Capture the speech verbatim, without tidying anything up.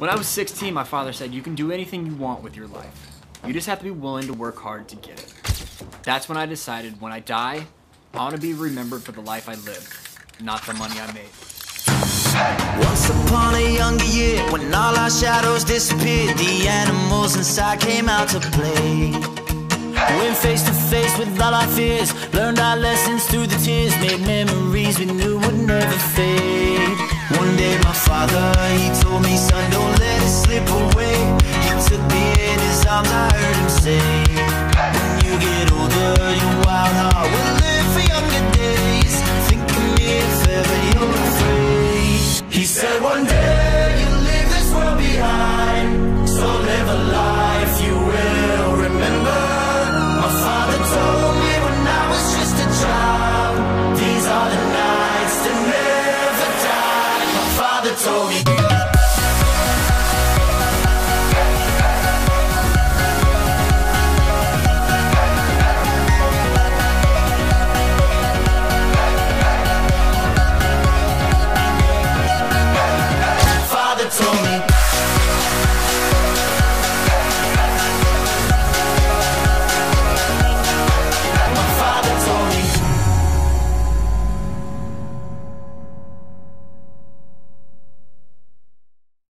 When I was sixteen, my father said, you can do anything you want with your life. You just have to be willing to work hard to get it. That's when I decided, when I die, I want to be remembered for the life I lived, not the money I made. Once upon a younger year, when all our shadows disappeared, the animals inside came out to play. Went face to face with all our fears, learned our lessons through the tears, made memories we knew would never fade. One day my father, he told me, son, don't let it slip away. He took me in his arms, I heard him say,